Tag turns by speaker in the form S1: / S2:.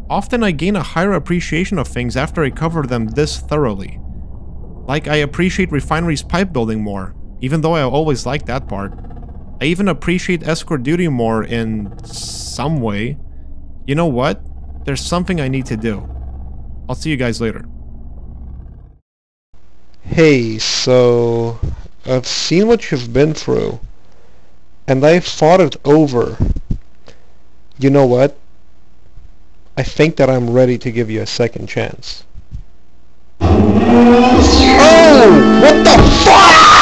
S1: Often I gain a higher appreciation of things after I cover them this thoroughly. Like, I appreciate Refinery's pipe building more, even though I always liked that part. I even appreciate escort duty more in some way. You know what? There's something I need to do. I'll see you guys later.
S2: Hey, so I've seen what you've been through, and I've thought it over. You know what? I think that I'm ready to give you a second chance. Oh! What the fuck?!